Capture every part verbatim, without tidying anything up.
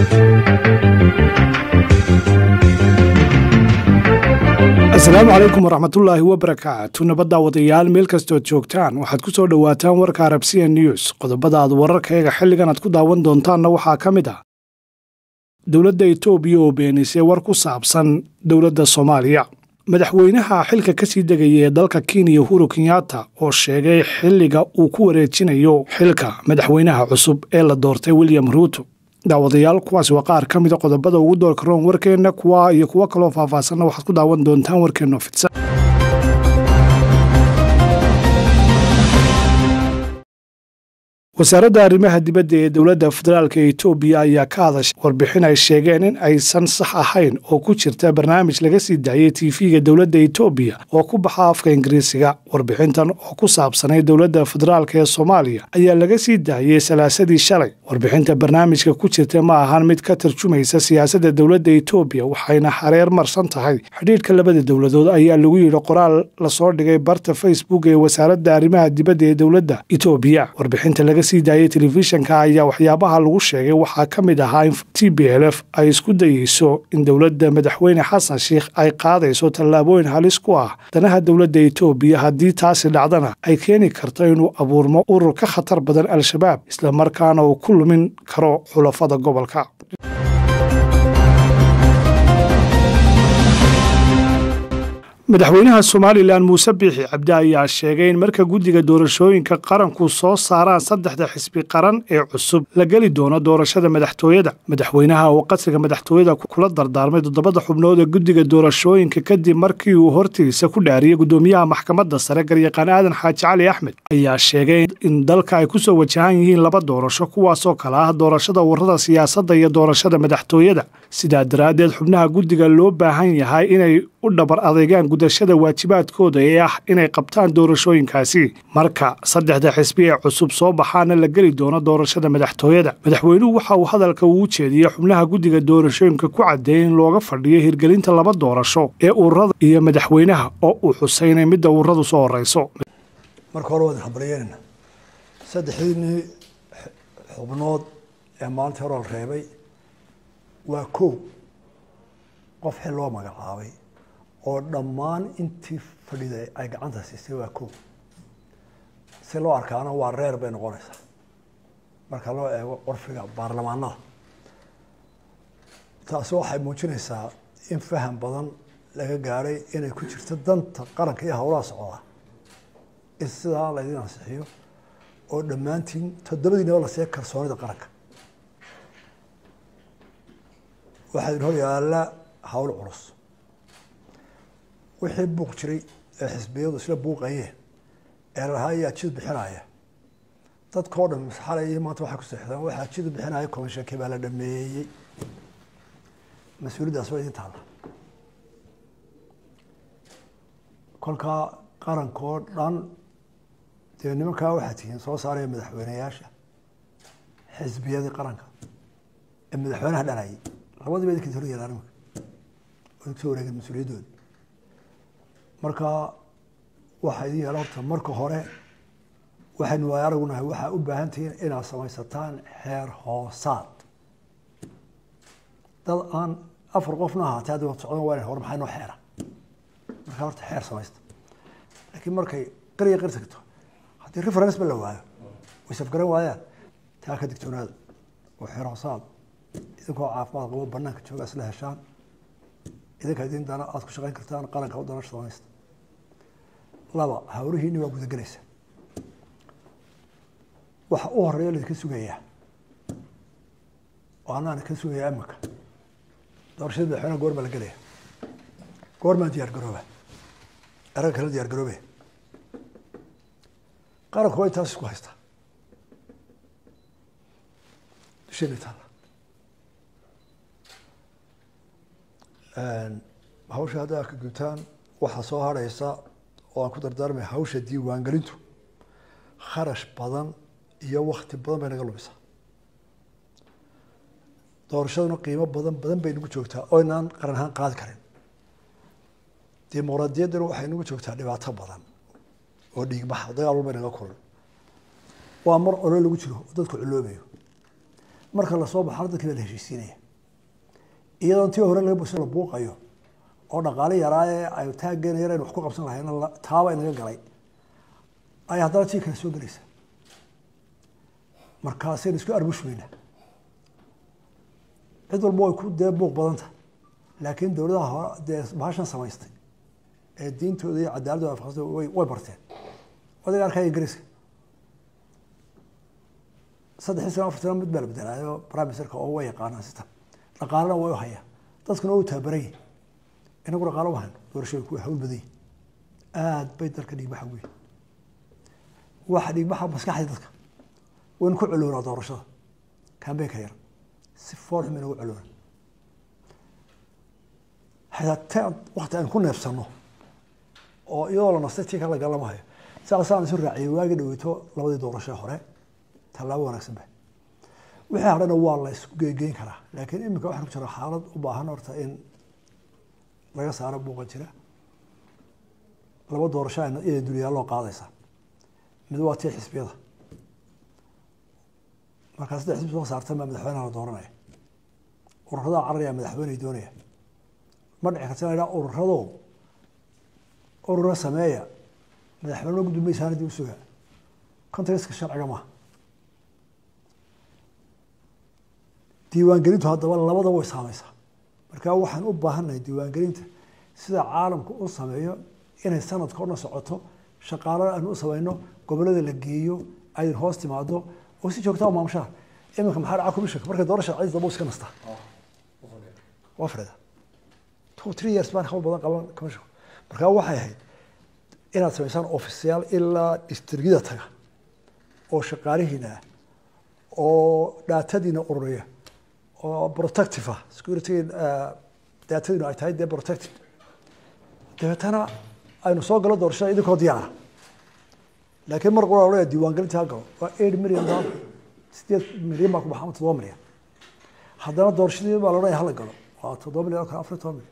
السلام عليكم ورحمة الله وبركاته نبدا wadayaal meel kasto joogtaan waxaad ku soo dhawaataan warka Arabsiya News qodobada aad wararkayga xilligan aad ku daawan doontaan waxa kamid ah dawladda Itoobiya oo beenisay war ku saabsan dawladda Soomaaliya madaxweynaha xilka ka sii degayay dalka Kenya Uhuru Kenyatta oo sheegay xilliga uu ku wareejinayo xilka madaxweynaha cusub ee la doortay William Ruto daawadayaal kuwaas waa qaar ka mid ah qodobada ugu doorka roon warkeena kuwa iyo kuwa kale oo faahfaahsan waxaad ku daawan doontaan warkeena fidsan wasaaradda arrimaha dibadda ee dawladda federaalka Itoobiya ayaa ka hadashay warbixin ay sheegeen in aysan sax ahayn oo ku jirta barnaamij laga sii daayay T V-ga dawladda Itoobiya oo ku baxa afka Ingiriisiga warbixintan oo ku saabsanay dawladda federaalka ee Soomaaliya ayaa laga sii daayay salaasadii shalay warbixinta barnaamijka ku jirta ma ahan mid ka tarjumaysa siyaasadda dawladda Itoobiya waxayna xareer marsan tahay xidhiidhka labada dawladood ayaa lagu yiri qoraal la soo dhigay barta Facebook ee wasaaradda arrimaha dibadda ee dawladda Itoobiya warbixinta laga sii daayay telefishanka ayaa waxyaabaha lagu sheegay waxaa ka mid ahaa in T B L F ay isku dayayso in dawladda madaxweyne Xasan Sheikh ay qaadayso tallaabooyin halis ku ah danaha dawladda Itoobiya haddii taasi dhacdana ay keeni karto inuu abuurmo urur ka khatar badan al-shabaab isla markaana uu ku lumin karo xulafada gobolka madaxweynaha Soomaaliland Muuse Biixi Cabdi ayaa sheegay in marka guddiga doorashooyinka qaranku soo saaraan saddexda xisbi qaran ee cusub la gali doono doorashada madaxtooyada madaxweynaha oo qasriga madaxtooyada kula dardaarmay toddobada xubnood ee guddiga doorashooyinka kadib markii uu hortiisa ku dhaariyay gudoomiyaha maxkamadda sare garyaqaan aadan xaaji cali axmed ayaa sheegay in dalka ay ku soo wajahan yihiin laba doorasho kuwaasoo kala ah doorashada ururada siyaasadda iyo doorashada madaxtooyada sidaa daraaddeed xubnaha guddiga loo baahan yahay inay u dhabar adeegaan gudashada waajibaadkooda ee ah inay qabtaan doorashooyinkaasi marka saddexda xisbi ee cusub soo baxaana la geli doono doorashada madaxtooyada madaxweynuhu waxa uu hadalka ugu jeediyey xubnaha guddiga doorashooyinka ku cadeeyay in looga fadhiyo hirgelinta laba doorasho ee ururada iyo madaxweynaha oo uu xuseynay midda ururadu soo horeyso marka hore wada xabriyeenna saddexdii xubnood ee maanta hore la reebay waa kow qof xil loo magacaabay oo dhammaan intii fadhiday ay gacanta siisay waa kow si loo arkaana waa reer bay noqonaysaa marka loo eego qorfiga baarlamaanada taasi waxay muujinaysaa in faham badan laga gaaray inay ku jirto danta qaranka iyo howlaha socda in sidaa laydin ansixiyo oo dhammaantiin toddobadiinaba la siiya kalsoonida qaranka waxaa idin hor yaalla hawl culus wixii buuq jiray ee xisbiyadu isla buuqayeen ee lahaa ayaa jid bixinaya dadkoo dhan xalay maanta waxay ku seexdaan waxaa jid bixinaya komishankii baa la dhameeyey mas-uuliyaddaas waa idin taalla kolkaa qarankoo dhan dee nimankaa waxaa tihiin soo saaraya madaxweyneyaasha xisbiyadii qaranka ee madaxweynaha dhanayay labadiiba idinka hor yeelaan nimanka oo idinku soo wareegeen mas-uuliyaddooda marka waxaa idin yeela horta marka hore waxaynu waay aragunahay waxaa u baahan tihiin inaad samaysataan xeer hoosaad dad aan afar qofna ahaatay hadda wad socdan waa hore maxay noo xeera markaa horta xeer samaysta laakiin markay qariya qari tagto haddii reference ba la waayo way safgaran waayaan taa ka digtoonaada oo xeer hoosaad idinkoo caafimaad qabo banaanka jooga isla heshaan idinka idin dana aad ku shaqayn kartaan qaranka u dana samaysta laba hawlihiinni waa gudagelaysa waxa u horeeya laydinka sugayaa oo anaan ka sugayaa imika doorashada madaxweynaha goor baa la gelaya goormaan diyaar garooba eragga kala diyaar garoobe qaranku waa intaas isku haystaa dusheena taalla hawsha hadda ka gutaan waxaa soo hareysa oo aan ku dardaarmay hawsha diiwaangelintu kharash badan iyo wakti badan bay naga lumisaa doorashaduna qiimo badan badan bay nagu joogtaa oo inaan qaran ahaan qaadi karin dimuqraadiyadduna waxay nagu joogtaa dhibaato badan oo dhiigbaxa dagaal walba naga kulan waa mar olo lagu jiro oo dadku culoobayo marka la soo baxo dadkii la heshiisiinaya iyadoo intii hore laga busay la buuqayo oo dhaqaale yaraa ee ay taageen yareen wax ku qabsan lahayn taaba inaga galay ay haddana tii kala soo gelaysa markaasaynu isku arbushmayna cid walba way ku dee buuq badanta laakiin dowladaha hore dee bahashan samaystay ee diintooda iyo cadaaladooda afaqsada way way barteen odaga arkaya ingiriiska saddex sano afar sano mid baa la bedelaayo prime ministerka oo way yaqaanaan sita dhaqaalena way u hayaan dadkuna u tababaray inagu dhaqaalo u hayn doorashooyin ku hawl badan aad bay dalka dhiigbaxa weyn waxa dhiigbaxa maskaxda dadka وين كل علونا دورشة كان بيكير سفور من هو علونا حتى وقت أن كنا نفسنا أو يلا نستطيع كلا قال ما هي سأل سأل سرع عيواجد ويتو لو دي دورشة خير تلاوه نكسبه وحنا والله يسوق جين كلا لكن إمك واحد بشرح حالد وباهنا ورتين لا يسعر بوقت كلا لو دورشة إن إيه الدنيا الله قاضيسة من وقت الحسبية markaas saddex xisbi soo saartay ma madaxweynaha la dooranaya ururada carriya madaxweynaha doonaya ma dhici karta inay ururado ururo sameeya madaxweynaha gudoomiye saanadii u sugaa kontareeska sharciga ma diiwaangelintu haddaba labada way saamaysaa marka waxaan u baahanahay diiwaangelinta sida caalamku u sameeyo inay sanadka oo socoto shaqaale aan u sameeyno gobolada la geeyo ay hoos timaado وسي جوكتا ما مشى إما كم حال عاكم مشك مركز دورش عايز ضبوس كنسته وافرده تو ثري years بان خول بدن قبل كمشو مركز واحد هاي إن سميسان أوفيسيال إلا استرجيدا تجا أو شقاري هنا أو داتدينا أورية أو بروتكتيفا سكيورتي داتدينا أيتايد ده بروتكتيف ده تنا أي نصاق له دورش إذا كوديار لكن مرة قولوا عليه ديوان قلت هاكو وإيد مليون دولار ستة مليون ماكو بحامة تضوى مليون حضرنا دورش دي بالورا يحلق قالوا وتضوى مليون أكثر أفريقيا مليون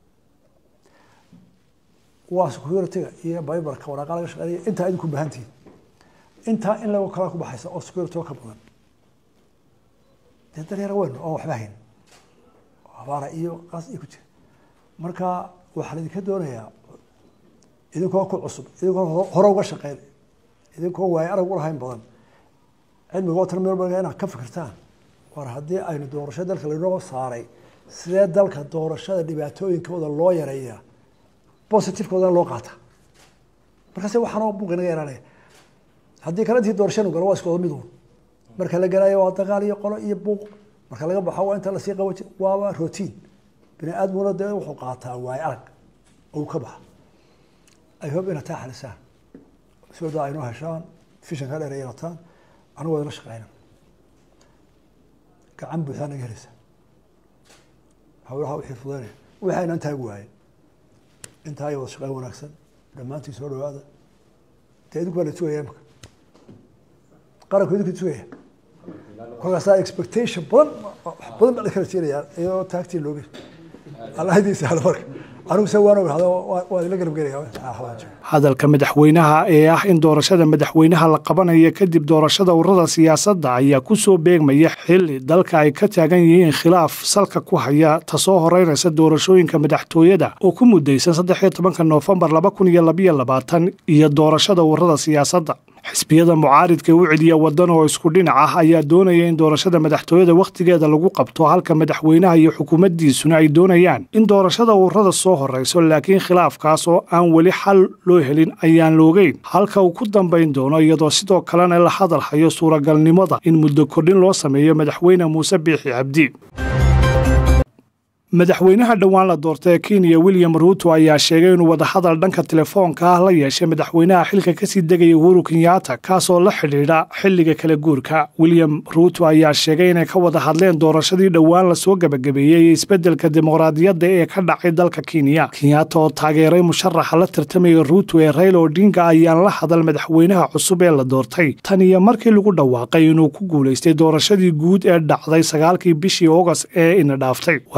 وسكيورتي هي بايبر كورا قال شغالي أنت عندكم بهانتي أنت إن لو كلاكم بحيث أو سكيورتي وكبرنا ده ده وين أو حباهين عبارة إيو قاس إيكو تي مركا وحلي كدورة يا إذا كوا كل عصب إذا كوا هروا شقيل إذا كوا واي أنا أقول هاي بدن علم قوتر من البرجان كيف فكرتان ورهدي أين دور شدة الكلام صاري سيد ذلك دور شدة اللي بيعتوين كودا الله يريا بوزيتيف كودا الله قاطع مركز وحنا بوجنا يراني هدي كانت هي دور شنو قالوا اسكو ميدون مركز لا جراي واتقالي يقولوا يبوق مركز لا بحوا انت لا سي قوت waa روتين بني ادم ولا wuxuu qaataa waay arag oo ka baxa ay hob ina taa xalisaan soo daayno hashaan fishan kale reeyatan anu wada la shaqeynaa gacan buuxana galisa hawlaha wixii fudanay waxayna intaa waay inta ay wada shaqeyn wanaagsan dhamaantii soo dhawaada teedu kala tuwayay qaranku idinku tuwayay كل ساعة expectation بدن بدن بعد كذا تيجي يعني إيه تاكتي لوجي الله يدي سهل فرق أنا مسوينا هذا وهذا اللي قرب قريب hadalka madaxweynaha ee ah in doorashada madaxweynaha la qabanayo kadib doorashada ururada siyaasadda ayaa ku soo beegmaya xilli dalka ay ka taagan yihiin khilaaf salka ku haya tasoo horeynaysa doorashooyinka madaxtooyada oo ku mudaysan saddex iyo tobanka Noofambar laba kun iyo laba iyo labaatan iyo doorashada ururada siyaasadda xisbiyada mucaaridka u celiya wadan oo isku dhinac ah ayaa doonaya in doorashada madaxtooyada waqtigeeda lagu qabto halka madaxweynaha iyo xukuumaddiisuna ay doonayaan in doorashada ururada soo horeyso laakiin khilaafkaas oo aan wali xal loo helin ayaan loogeyn halka uu ku dambeyn doono iyadoo sidoo kalena la hadal hayo suuragalnimada in muddo kordhin loo sameeyo madaxweyne Muuse Biixi Cabdi madaxweynaha dhawaan la doortay Kenya William Ruto ayaa sheegay inuu wada hadal dhanka telefoonka ah la yeeshay madaxweynaha xilka ka sii degay Uhuru Kenyatta kaasoo la xiriira xilliga kala guurka William Ruto ayaa sheegay inay ka wada hadleen doorashadii dhawaan la soo gabagabeeyay isbedelka dimuqraadiyadda ee ka dhacay dalka Kenya Kenyatta oo taageeray musharaxa la tartamay Ruto ee Raila Odinga ayaa la hadal madaxweynaha cusub ee la doortay tan iyo markii lagu dhawaaqay inuu ku guuleystay doorashadii guud ee dhacday sagaalkii bishii August ee ina dhaaftay waraysi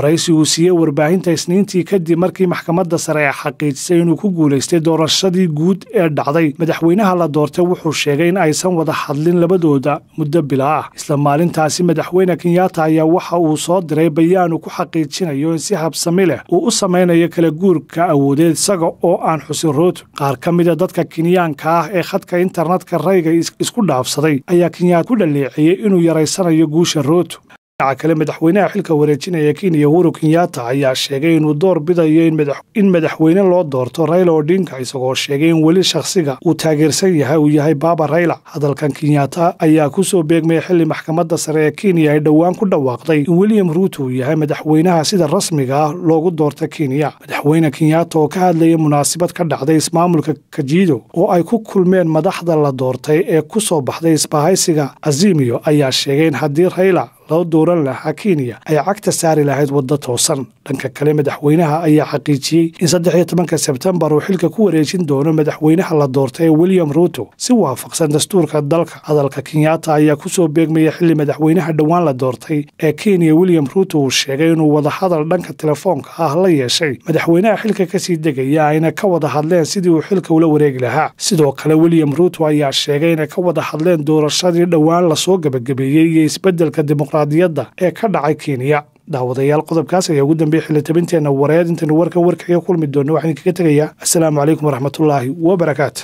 siiyey warbaahinta Isniintii kadib markii maxkamadda sare ay xaqiijisay inuu ku guuleystay doorashadii guud ee dhacday madaxweynaha la doortay wuxuu sheegay in aysan wada hadlin labadooda muddo bila ah isla maalintaasi madaxweyne Kenyatta ayaa waxa uu soo diray bayaan uu ku xaqiijinayo in si habsami leh uu u sameynayo kala guurka awoodeed isaga oo aan xusin Ruto qaar ka mid ah dadka Kenyaanka ah ee khadka internetka rayga isku dhaafsaday ayaa Kenyatta ku dhaleeciyay inuu yareysanayo guusha Ruto dhinaca kale madaxweynaha xilka wareejinaya Kenya Uhuru Kenyatta ayaa sheegay inuu door bidayo in madaxweyne loo doorto Raila Odinga isagoo sheegay in weli shakhsiga uu taageersan yahay uu yahay Baba Raila hadalkan Kenyatta ayaa ku soo beegmay xilli maxkamadda sare ee Kenya ay dhawaan ku dhawaaqday in William Ruto uu yahay madaxweynaha sida rasmiga ah loogu doortay Kenya madaxweyne Kenyatta oo ka hadlayay munaasabad ka dhacday ismaamulka Kajiado oo ay ku kulmeen madaxda la doortay ee ku soo baxday isbahaysiga Azimio ayaa sheegay in haddii Raila loo dooran lahaa Kenya ay cagta saari lahayd waddo toosan dhanka kale madaxweynaha ayaa xaqiijiyay in saddex iyo tobanka Sebtembar uu xilka ku wareejin doono madaxweynaha la doortay William Ruto si waafaqsan dastuurka dalka hadalka Kenyatta ayaa ku soo beegmay xilli madaxweynaha dhawaan la doortay ee Kenya William Ruto uu sheegay inuu wada hadal dhanka telefoonka ah la yeeshay madaxweynaha xilka ka sii degaya ayna ka wada hadleen sidii uu xilka ula wareegi lahaa sidoo kale William Ruto ayaa sheegay in ka wada hadleen doorashadii dhawaan la soo gabagabeeyay iyo isbeddelka dimuqraadiyadda ee ka dhacay Kenya daawadayaal qodobkaas ayaa ugu dambeeyay xilitabinteena wareed inta warka warkaya kulmi doono waxaan kaga tagayaa assalaamu calaykum waraxmatullaahi wa barakaatuh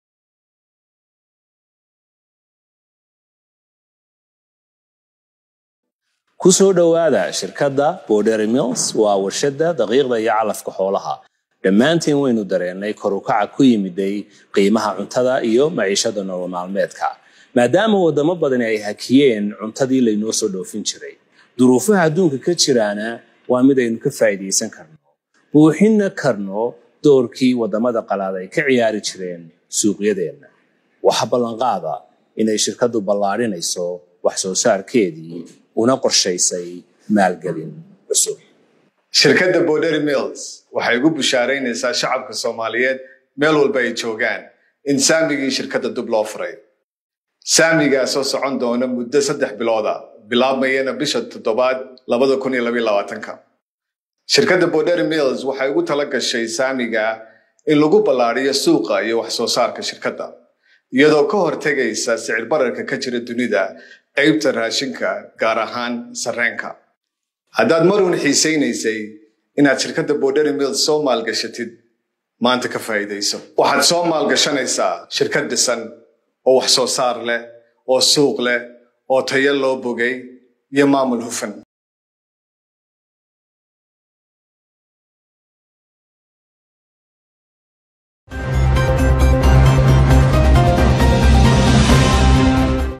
ku soo dhawaada shirkadda Borderi Mills waa warshada daqiiqda iyo calafka xoolaha dhammaantiin waynu dareenay kor u kaca ku yimiday qiimaha cuntada iyo maciishada nolol maalmeedka maadaama wadamo badan ay hakiyeen cuntadii la inoo soo dhoofin jiray duruufaha adduunka ka jiraana waa mid aynu ka faa'iideysan karno buuxinna karno doorkii wadamada qalaad ay ka ciyaari jireen suuqyadeena waxa ballan qaada inay shirkadu ballaarinayso wax soo saarkeedii una qorshaysay maalgelin cusub shirkadda Borderi Mills waxay ugu bushaaraynaysaa shacabka Soomaaliyeed meel walba ay joogaan in saamigii shirkadda dib loo furay saamiga soo socon doona muddo saddex bilooda bilaabmayna bisha toddobaad labada kun iyo laba iyo labaatanka shirkadda Borderi Mills waxay ugu tala gashay saamiga in lagu ballaariyo suuqa iyo wax soo saarka shirkadda iyadoo ka hortagaysa sicir bararka ka jira dunida qaybta raashinka gaar ahaan sarreenka haddaad marun xiisaynaysay inaad shirkadda Borderi Mills soo maalgashatid maanta ka faa'iidayso waxaad soo maalgashanaysaa shirkad dhisan oo wax soo saar leh oo suuq leh oo tayo loo bogay iyo maamul hufan